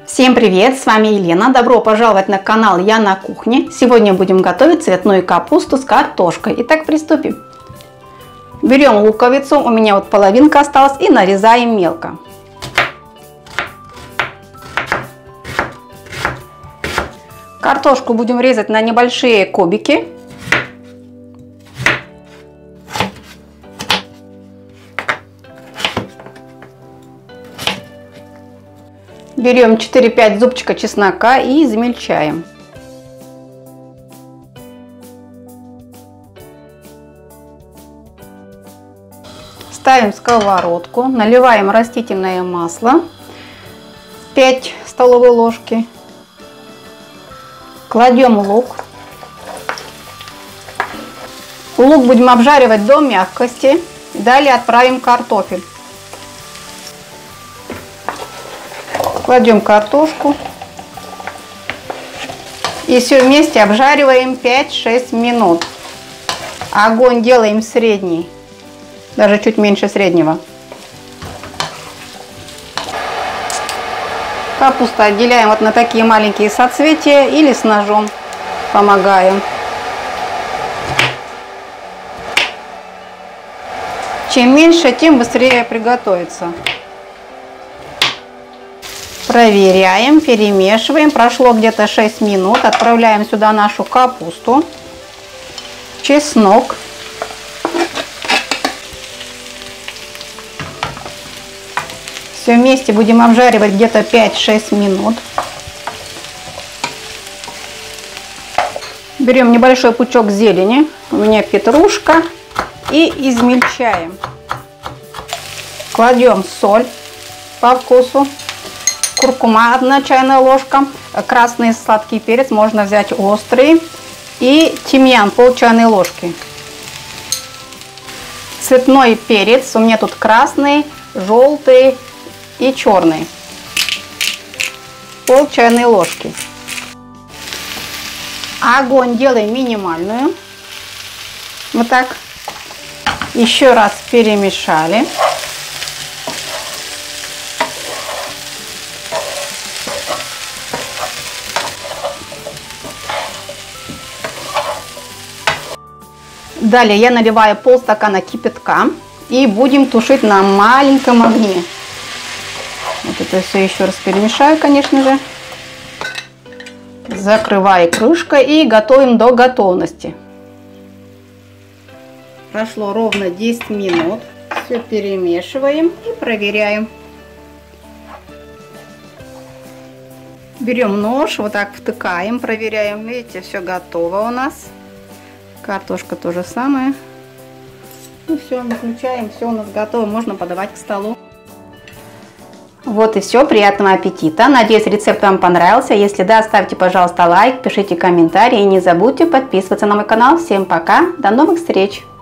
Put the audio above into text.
Всем привет, с вами Елена. Добро пожаловать на канал Я на кухне. Сегодня будем готовить цветную капусту с картошкой. Итак, приступим. Берем луковицу, у меня вот половинка осталась, и нарезаем мелко. Картошку будем резать на небольшие кубики. Берем 4-5 зубчика чеснока и измельчаем. Ставим сковородку, наливаем растительное масло 5 столовые ложки. Кладем лук. Лук будем обжаривать до мягкости. Далее отправим картофель. Кладем картошку и все вместе обжариваем 5-6 минут. Огонь делаем средний, даже чуть меньше среднего. Капусту отделяем вот на такие маленькие соцветия или с ножом помогаем. Чем меньше, тем быстрее приготовится. Проверяем, перемешиваем. Прошло где-то 6 минут. Отправляем сюда нашу капусту, чеснок, все вместе будем обжаривать где-то 5-6 минут. Берем небольшой пучок зелени, у меня петрушка, и измельчаем. Кладем соль по вкусу. Куркума 1 чайная ложка, красный сладкий перец, можно взять острый, и тимьян пол чайной ложки. Цветной перец, у меня тут красный, желтый и черный, пол чайной ложки. Огонь делаем минимальную, вот так. Еще раз перемешали. Далее я наливаю полстакана кипятка и будем тушить на маленьком огне. Вот это все еще раз перемешаю, конечно же. Закрываю крышкой и готовим до готовности. Прошло ровно 10 минут. Все перемешиваем и проверяем. Берем нож, вот так втыкаем, проверяем. Видите, все готово у нас. Картошка то же самое. Ну все, выключаем, все у нас готово, можно подавать к столу. Вот и все, приятного аппетита. Надеюсь, рецепт вам понравился. Если да, ставьте, пожалуйста, лайк, пишите комментарии и не забудьте подписываться на мой канал. Всем пока, до новых встреч!